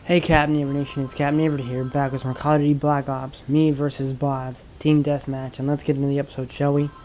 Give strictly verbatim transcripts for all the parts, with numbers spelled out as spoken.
Hey Captain Aver Nation, it's Captain Aver here, back with some Call of Duty Black Ops, me versus bots, team deathmatch, and let's get into the episode, shall we?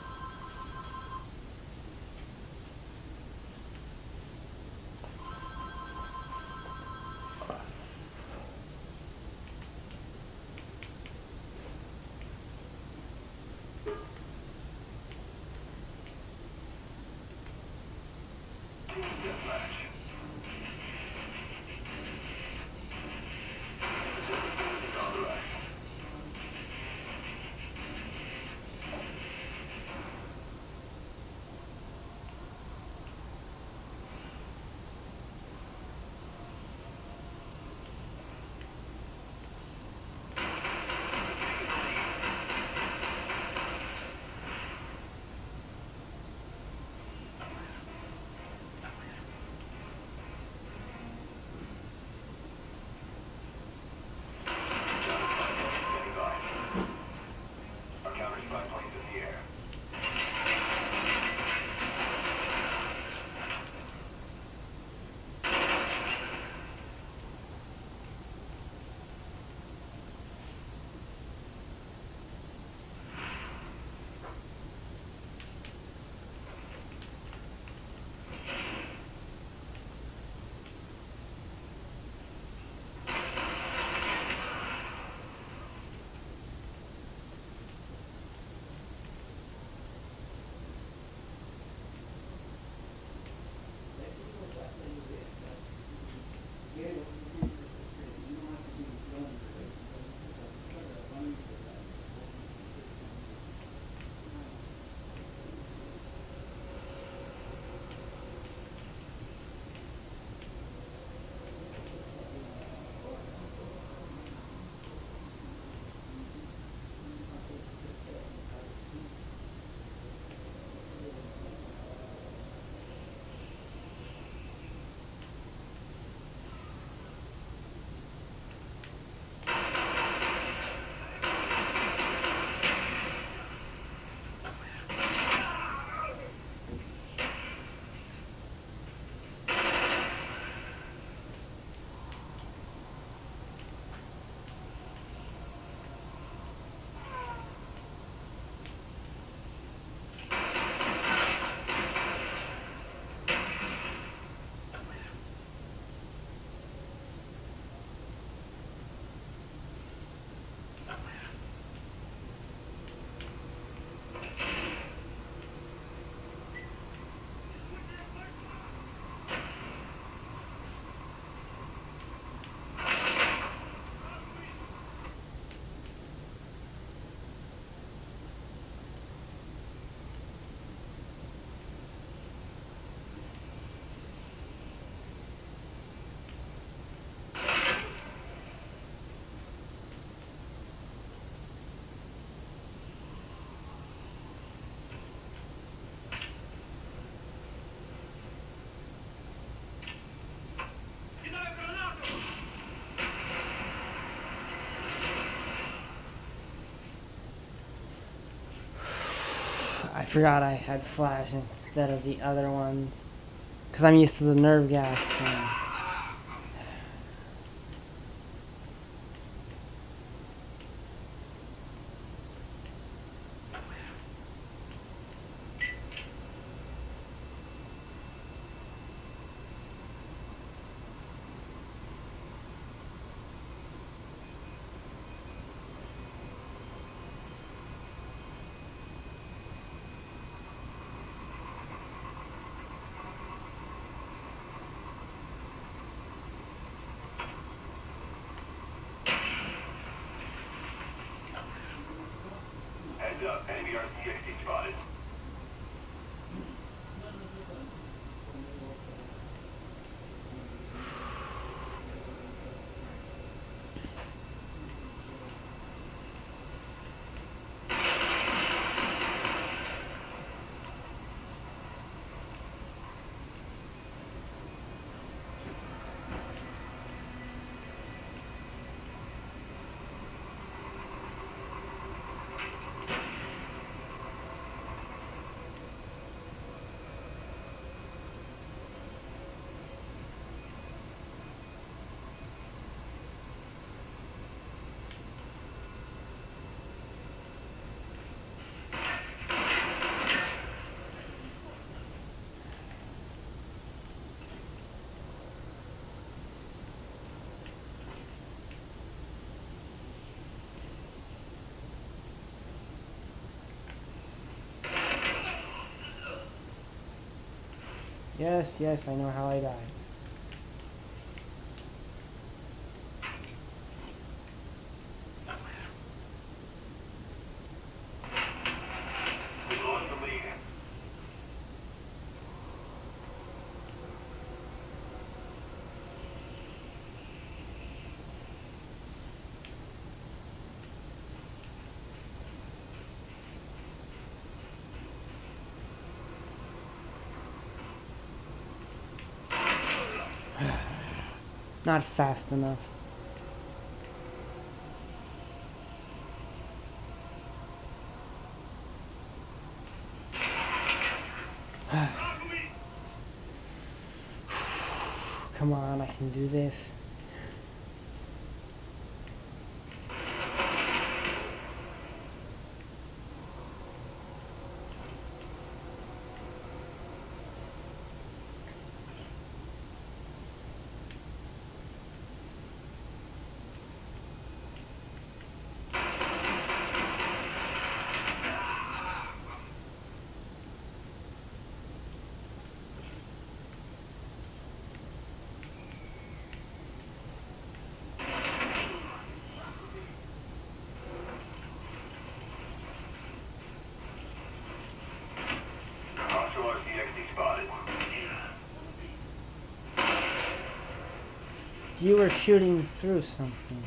I forgot I had flash instead of the other ones, because I'm used to the nerve gas. So. Yes, yes, I know how I died. Not fast enough. Come on, I can do this. You were shooting through something.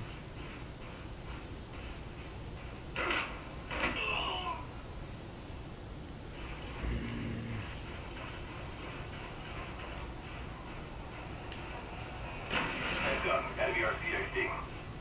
Heads up, enemy R C X D.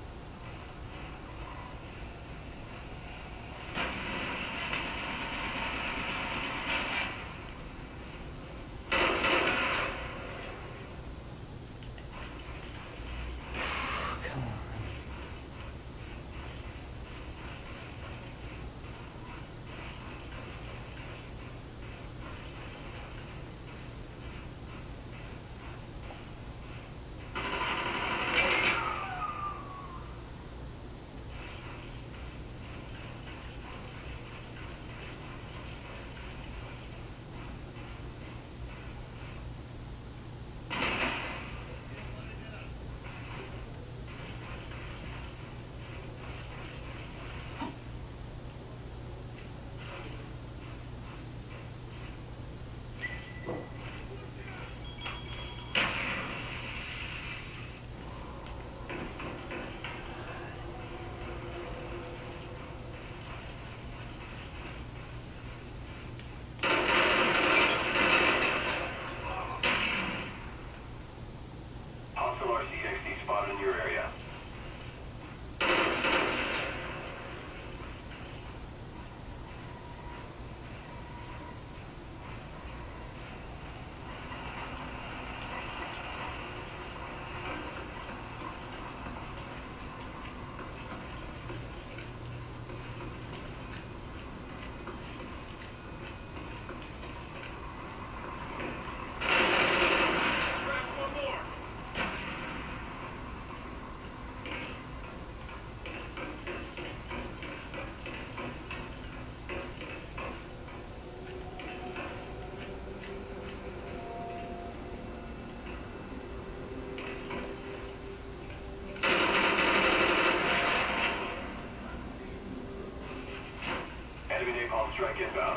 Strike inbound.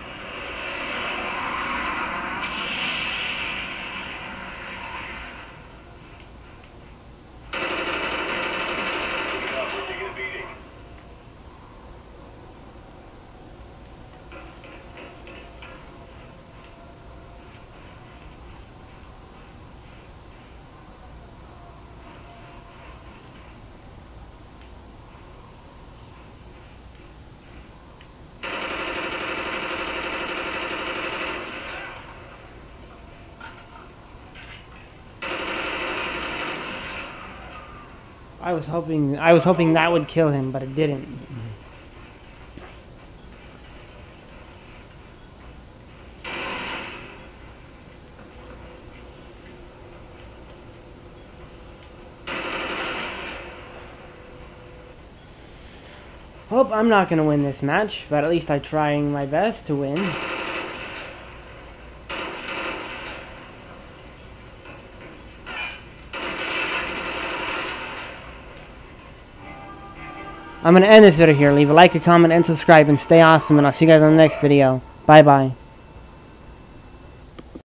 We're taking a beating. I was hoping I was hoping that would kill him, but it didn't. Well, I'm not gonna win this match, but at least I'm trying my best to win. I'm going to end this video here. Leave a like, a comment, and subscribe, and stay awesome, and I'll see you guys on the next video. Bye-bye.